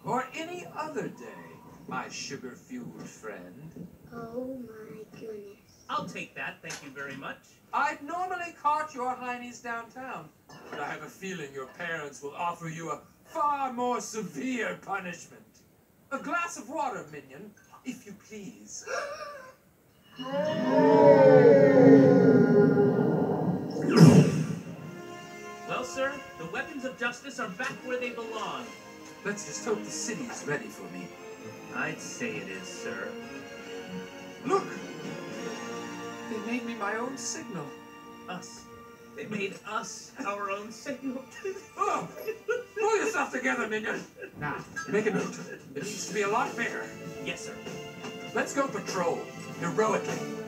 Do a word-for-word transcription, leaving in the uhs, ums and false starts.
or any other day, my sugar-fueled friend. Oh my goodness. I'll take that, thank you very much. I'd normally cart your heinies downtown, but I have a feeling your parents will offer you a far more severe punishment. A glass of water, minion, if you please. Well, sir, the weapons of justice are back where they belong. Let's just hope the city is ready for me. I'd say it is, sir. Look! They made me my own signal. Us. They made us our own signal. Oh! Pull yourself together, minion! Now, make a note. It needs to be a lot bigger. Yes, sir. Let's go patrol, heroically.